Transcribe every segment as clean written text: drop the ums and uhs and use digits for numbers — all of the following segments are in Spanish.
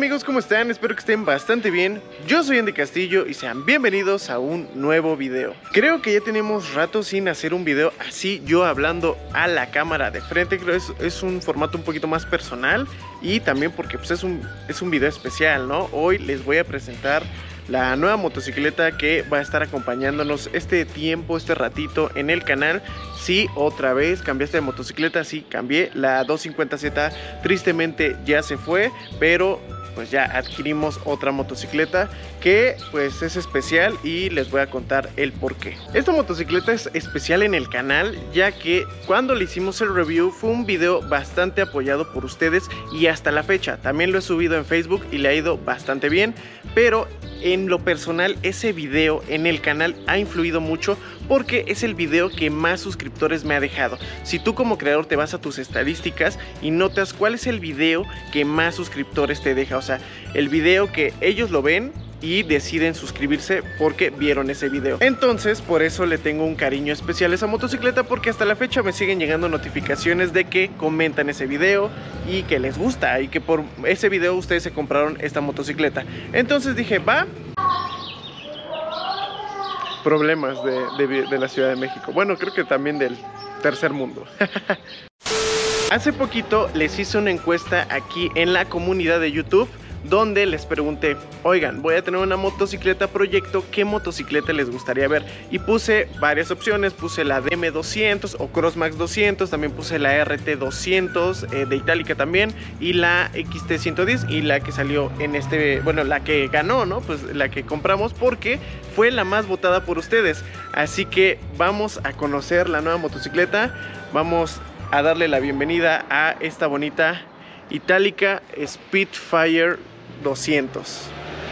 amigos, ¿cómo están? Espero que estén bastante bien. Yo soy Andy Castillo y sean bienvenidos a un nuevo video. Creo que ya tenemos rato sin hacer un video así, yo hablando a la cámara de frente. Creo que es un formato un poquito más personal y también porque pues, es un video especial, ¿no? Hoy les voy a presentar la nueva motocicleta que va a estar acompañándonos este tiempo, este ratito en el canal. Sí, otra vez cambiaste de motocicleta, sí, cambié. La 250Z tristemente ya se fue, pero pues ya adquirimos otra motocicleta que pues es especial y les voy a contar el por qué. Esta motocicleta es especial en el canal ya que cuando le hicimos el review fue un video bastante apoyado por ustedes y hasta la fecha también lo he subido en Facebook y le ha ido bastante bien, pero en lo personal ese video en el canal ha influido mucho porque es el video que más suscriptores me ha dejado. Si tú como creador te vas a tus estadísticas y notas cuál es el video que más suscriptores te deja, o sea, el video que ellos lo ven y deciden suscribirse porque vieron ese video. Entonces por eso le tengo un cariño especial a esa motocicleta, porque hasta la fecha me siguen llegando notificaciones de que comentan ese video y que les gusta y que por ese video ustedes se compraron esta motocicleta. Entonces dije, va. Problemas de la Ciudad de México. Bueno, creo que también del tercer mundo. Hace poquito les hice una encuesta aquí en la comunidad de YouTube donde les pregunté, oigan, voy a tener una motocicleta proyecto, ¿qué motocicleta les gustaría ver? Y puse varias opciones, puse la DM200 o Crossmax 200, también puse la RT200 de Itálica también, y la XT110, y la que salió en este, bueno, la que ganó, ¿no? Pues la que compramos porque fue la más votada por ustedes. Así que vamos a conocer la nueva motocicleta, vamos a darle la bienvenida a esta bonita Itálica Spitfire 200.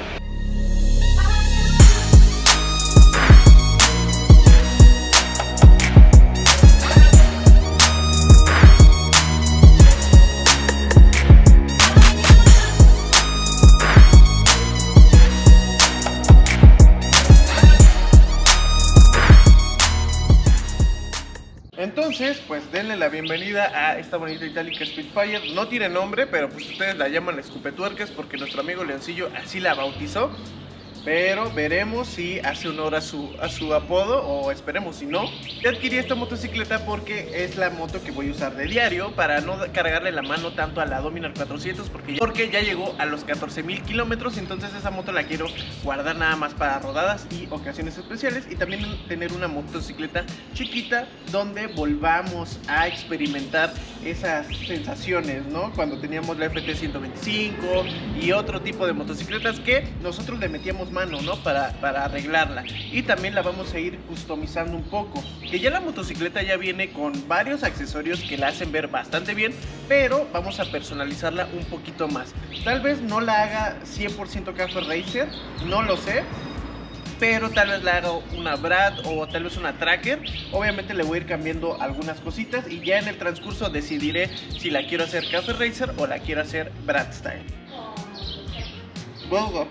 Entonces, pues denle la bienvenida a esta bonita Itálica Spitfire. No tiene nombre, pero pues ustedes la llaman escupetuercas porque nuestro amigo Leoncillo así la bautizó. Pero veremos si hace honor a su apodo, o esperemos si no. Yo adquirí esta motocicleta porque es la moto que voy a usar de diario para no cargarle la mano tanto a la Dominar 400 porque ya llegó a los 14,000 kilómetros. Entonces esa moto la quiero guardar nada más para rodadas y ocasiones especiales, y también tener una motocicleta chiquita donde volvamos a experimentar esas sensaciones, ¿no? Cuando teníamos la FT125 y otro tipo de motocicletas que nosotros le metíamos mano, ¿no? Para arreglarla, y también la vamos a ir customizando un poco, que ya la motocicleta ya viene con varios accesorios que la hacen ver bastante bien, pero vamos a personalizarla un poquito más. Tal vez no la haga 100% Cafe Racer, no lo sé, pero tal vez la haga una Brad o tal vez una Tracker. Obviamente le voy a ir cambiando algunas cositas y ya en el transcurso decidiré si la quiero hacer Cafe Racer o la quiero hacer Brad Style. Bueno,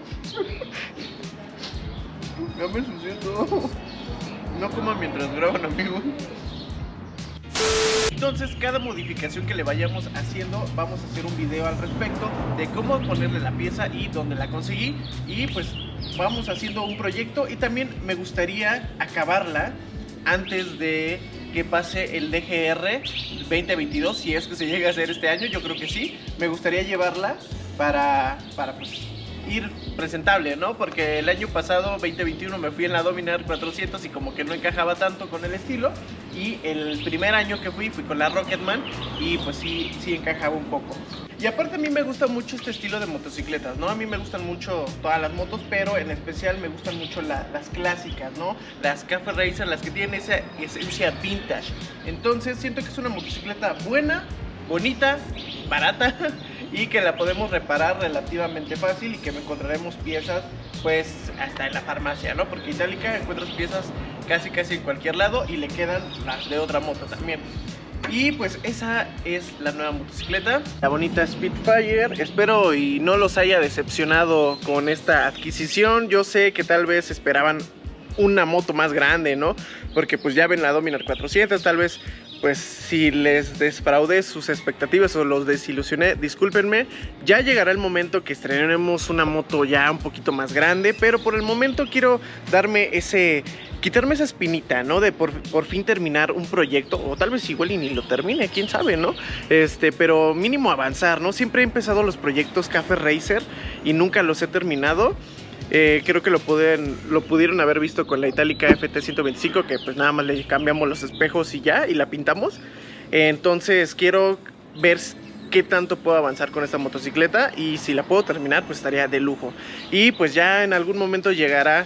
ya me ensucié todo. No coman mientras graban, amigos. Entonces cada modificación que le vayamos haciendo vamos a hacer un video al respecto de cómo ponerle la pieza y dónde la conseguí, y pues vamos haciendo un proyecto. Y también me gustaría acabarla antes de que pase el DGR 2022, si es que se llega a hacer este año. Yo creo que sí, me gustaría llevarla para pues ir presentable, ¿no? Porque el año pasado, 2021, me fui en la Dominar 400 y como que no encajaba tanto con el estilo, y el primer año que fui con la Rocketman y pues sí encajaba un poco. Y aparte a mí me gusta mucho este estilo de motocicletas, ¿no? A mí me gustan mucho todas las motos, pero en especial me gustan mucho las clásicas, ¿no? Las Cafe Racer, las que tienen esa esencia vintage. Entonces siento que es una motocicleta buena, bonita, barata y que la podemos reparar relativamente fácil, y que encontraremos piezas pues hasta en la farmacia, ¿no? Porque Itálica encuentras piezas casi en cualquier lado y le quedan las de otra moto también. Y pues esa es la nueva motocicleta, la bonita Spitfire. Espero y no los haya decepcionado con esta adquisición. Yo sé que tal vez esperaban una moto más grande, ¿no? Porque pues ya ven la Dominar 400, tal vez pues si les defraudé sus expectativas o los desilusioné, discúlpenme. Ya llegará el momento que estrenaremos una moto ya un poquito más grande, pero por el momento quiero quitarme esa espinita, ¿no? De por fin terminar un proyecto, o tal vez igual y ni lo termine, quién sabe, ¿no? Pero mínimo avanzar, ¿no? Siempre he empezado los proyectos Café Racer y nunca los he terminado. Creo que lo pudieron haber visto con la Itálica FT125, que pues nada más le cambiamos los espejos y ya, y la pintamos. Entonces quiero ver qué tanto puedo avanzar con esta motocicleta, y si la puedo terminar pues estaría de lujo. Y pues ya en algún momento llegará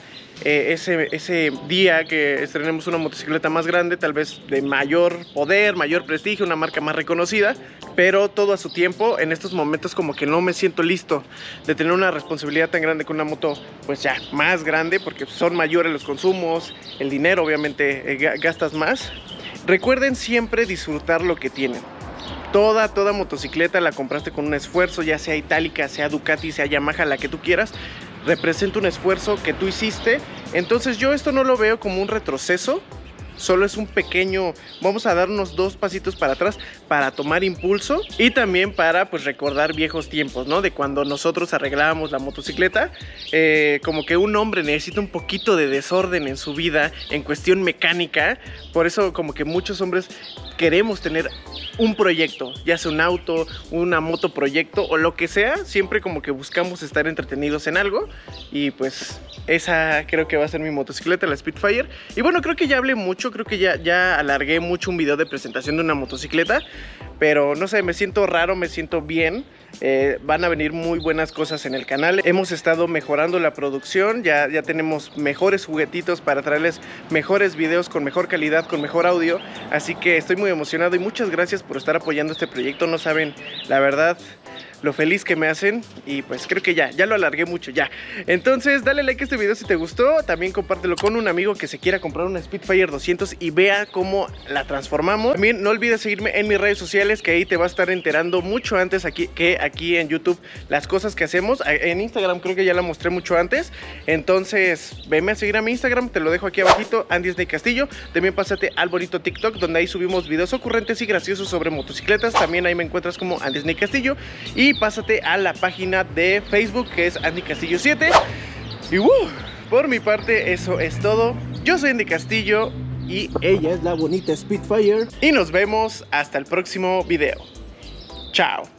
ese día que estrenemos una motocicleta más grande, tal vez de mayor poder, mayor prestigio, una marca más reconocida, pero todo a su tiempo. En estos momentos como que no me siento listo de tener una responsabilidad tan grande con una moto pues ya más grande, porque son mayores los consumos, el dinero obviamente gastas más. Recuerden siempre disfrutar lo que tienen. Toda motocicleta la compraste con un esfuerzo, ya sea Itálica, sea Ducati, sea Yamaha, la que tú quieras, representa un esfuerzo que tú hiciste. Entonces yo esto no lo veo como un retroceso, solo es un pequeño, vamos a darnos 2 pasitos para atrás para tomar impulso y también para pues recordar viejos tiempos, ¿no? De cuando nosotros arreglábamos la motocicleta. Como que un hombre necesita un poquito de desorden en su vida en cuestión mecánica, por eso como que muchos hombres queremos tener un proyecto, ya sea un auto, una moto proyecto o lo que sea. Siempre como que buscamos estar entretenidos en algo, y pues esa creo que va a ser mi motocicleta, la Spitfire. Y bueno, creo que ya hablé mucho, creo que ya alargué mucho un video de presentación de una motocicleta, pero no sé, me siento raro, me siento bien. Van a venir muy buenas cosas en el canal. Hemos estado mejorando la producción, ya tenemos mejores juguetitos para traerles mejores videos con mejor calidad, con mejor audio. Así que estoy muy emocionado y muchas gracias por estar apoyando este proyecto. No saben la verdad lo feliz que me hacen, y pues creo que ya lo alargué mucho ya. Entonces dale like a este video si te gustó, también compártelo con un amigo que se quiera comprar una Spitfire 200 y vea cómo la transformamos. También no olvides seguirme en mis redes sociales, que ahí te vas a estar enterando mucho antes que aquí en YouTube las cosas que hacemos. En Instagram creo que ya la mostré mucho antes, entonces venme a seguir a mi Instagram, te lo dejo aquí abajito, Andy Snake Castillo. También pásate al bonito TikTok, donde ahí subimos videos ocurrentes y graciosos sobre motocicletas. También ahí me encuentras como Andy Snake Castillo. Y pásate a la página de Facebook, que es Andy Castillo 7. Y por mi parte eso es todo. Yo soy Andy Castillo y ella es la bonita Spitfire, y nos vemos hasta el próximo video. Chao.